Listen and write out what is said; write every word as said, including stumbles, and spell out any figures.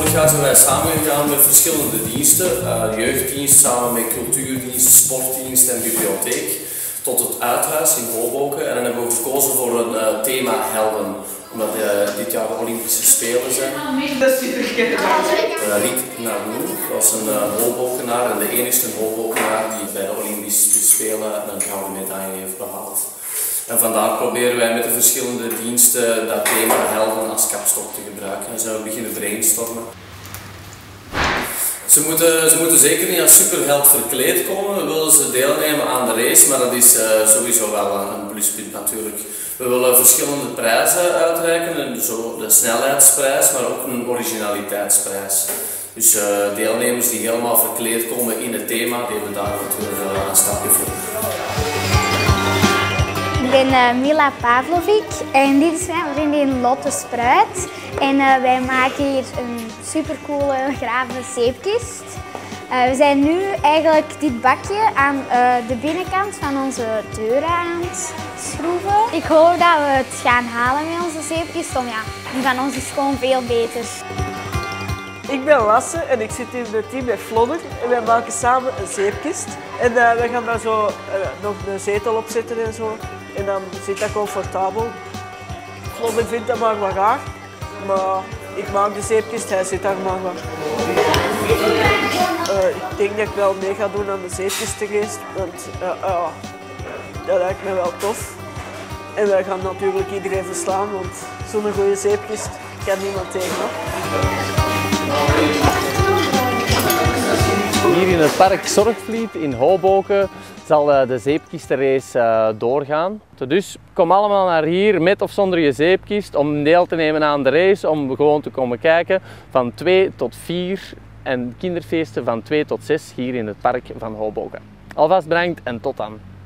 vorig jaar zijn wij samengegaan met verschillende diensten, uh, jeugddienst samen met cultuurdienst, sportdienst en bibliotheek, tot het uithuis in Hoboken. En dan hebben we gekozen voor een uh, thema helden, omdat uh, dit jaar de Olympische Spelen zijn. Uh, Riek Narnou was een uh, Hobokenaar en de enigste Hobokenaar die bij de Olympische Spelen een gouden medaille heeft behaald. En vandaar proberen wij met de verschillende diensten dat thema helden als kapstok te gebruiken. En zijn we beginnen brainstormen. Ze moeten, ze moeten zeker niet als superheld verkleed komen. We willen ze deelnemen aan de race, maar dat is uh, sowieso wel een pluspunt natuurlijk. We willen verschillende prijzen uitreiken, zo de snelheidsprijs, maar ook een originaliteitsprijs. Dus uh, deelnemers die helemaal verkleed komen in het thema, die hebben daar natuurlijk uh, een stapje voor. Ik ben uh, Mila Pavlovic en dit is mijn vriendin Lotte Spruit. En uh, wij maken hier een supercoole graven zeepkist. Uh, we zijn nu eigenlijk dit bakje aan uh, de binnenkant van onze deuren aan het schroeven. Ik hoop dat we het gaan halen met onze zeepkist, om ja, die van ons is gewoon veel beter. Ik ben Lasse en ik zit in het team met Flodder en wij maken samen een zeepkist. En uh, we gaan daar zo uh, nog een zetel op zetten en zo. En dan zit dat comfortabel. Flodder vindt dat maar wat raar, maar ik maak de zeepkist, hij zit daar maar wat. Uh, ik denk dat ik wel mee ga doen aan de zeepkistenrace, want uh, uh, dat lijkt me wel tof. En wij gaan natuurlijk iedereen verslaan, want zo'n goede zeepkist kan niemand tegenop. Hier in het park Zorgvliet in Hoboken zal de zeepkistenrace doorgaan. Dus kom allemaal naar hier met of zonder je zeepkist om deel te nemen aan de race, om gewoon te komen kijken van twee tot vier en kinderfeesten van twee tot zes hier in het park van Hoboken. Alvast bedankt en tot dan.